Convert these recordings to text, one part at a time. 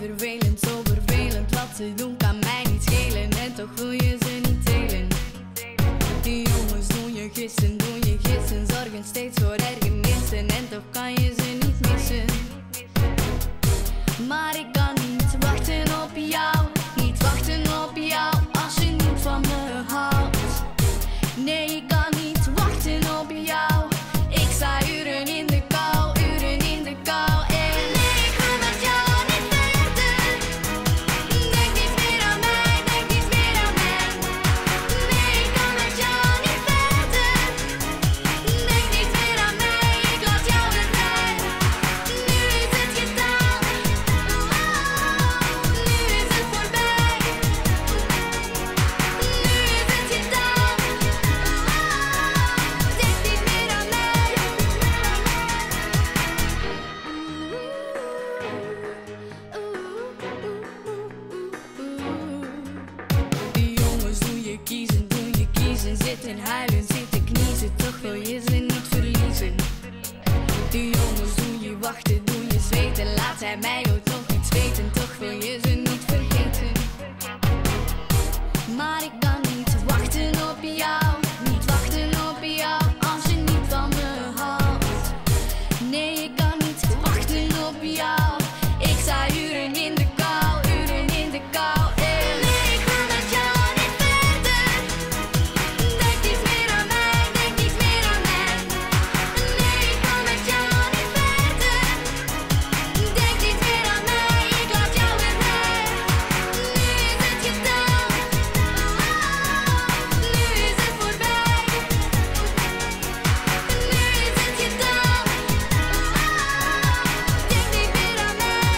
vervelend, zo vervelend. Wat ze doen kan mij niet schelen en toch wil je ze niet delen. Die jongens doen je gissen, zorgen steeds voor ergernissen en toch kan je ze niet missen. Maar ik kan niet wachten op jou, niet wachten op jou als je niet van me houdt. Nee, ik kan niet wachten op jou, ik sta uren in de kou, uren in de kou. En nee, ik wil met jou niet verder. Denk niet meer aan mij, denk niet meer aan mij. Nee, ik kan met jou niet verder. Denk niet meer aan mij, ik laat jou weer vrij. Nu is het gedaan, nu is het voorbij. Nu is het gedaan, denk niet meer aan mij. Die jongens doen je kiezen, zitten huilen, zitten kniezen, toch wil je ze niet verliezen. Die jongens doen je wachten, doen je zweten, laat hij mij ook nog iets weten, toch wil je ze niet vergeten. Maar ik kan niet wachten op jou, niet wachten op jou als je niet van me houdt. Nee, ik kan niet wachten op jou, ik sta uren in de kou, uren in de kou. En nee, ik wil met jou niet verder. Denk niet meer aan mij, denk niet meer aan mij. Nee, ik wil met jou niet verder. Denk niet meer aan mij, ik laat jou weer vrij. Nu is het gedaan, nu is het voorbij. Nu is het gedaan, denk niet meer aan mij.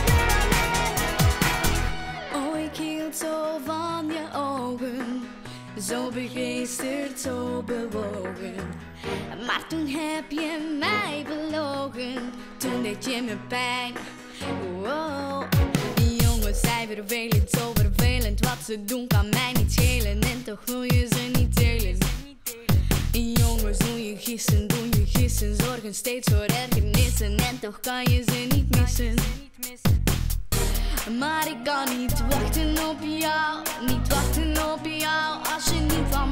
Oh, ik hield zo van je ogen, zo begeesterd, zo bewogen. Maar toen heb je mij belogen, toen deed je me pijn. Wow. Die jongens zijn vervelend, zo vervelend. Wat ze doen kan mij niet schelen en toch wil je ze niet delen. Die jongens doen je gissen, zorgen steeds voor ergernissen en toch kan je ze niet missen. Maar ik kan niet wachten op jou, niet wachten op jou als je niet van